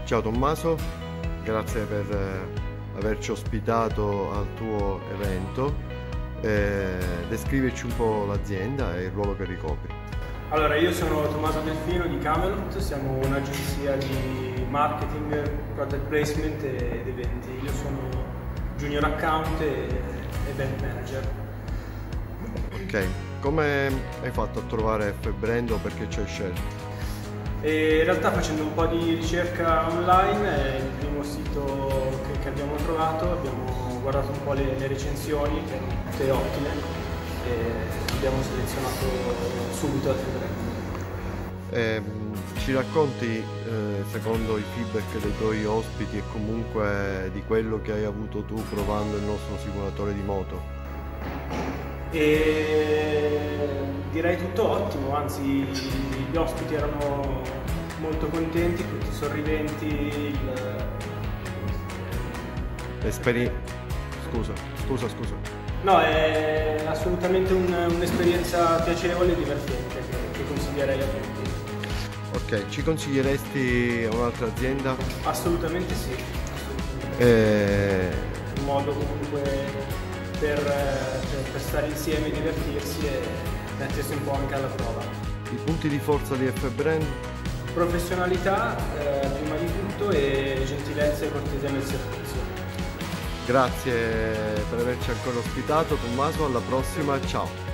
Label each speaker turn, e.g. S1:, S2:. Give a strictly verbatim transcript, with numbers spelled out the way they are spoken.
S1: Ciao Tommaso, grazie per eh, averci ospitato al tuo evento. Eh, descriverci un po' l'azienda e il ruolo che ricopri.
S2: Allora, io sono Tommaso Delfino di Camelot, siamo un'agenzia di marketing, product placement ed eventi. Io sono junior account e event manager.
S1: Ok, come hai fatto a trovare F-Brand o perché ci hai scelto?
S2: E in realtà facendo un po' di ricerca online è il primo sito che, che abbiamo trovato, abbiamo guardato un po' le, le recensioni che erano tutte ottime e abbiamo selezionato subito F-Brand.
S1: Eh, ci racconti, eh, secondo i feedback dei tuoi ospiti e comunque di quello che hai avuto tu provando il nostro simulatore di moto?
S2: E direi tutto ottimo, anzi gli ospiti erano molto contenti, tutti sorridenti. Il...
S1: Esperi... Scusa, scusa, scusa.
S2: No, è assolutamente un, un'esperienza piacevole e divertente che, che consiglierei a tutti.
S1: Ok, ci consiglieresti un'altra azienda?
S2: Assolutamente sì, assolutamente.
S1: Eh...
S2: Un modo comunque per, per, per stare insieme, divertirsi e mettersi un po' anche alla prova.
S1: I punti di forza di F-Brand?
S2: Professionalità eh, prima di tutto e gentilezza e cortesia nel servizio.
S1: Grazie per averci ancora ospitato Tommaso, alla prossima, ciao!